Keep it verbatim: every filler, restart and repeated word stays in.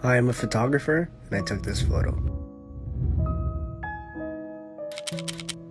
I am a photographer and I took this photo.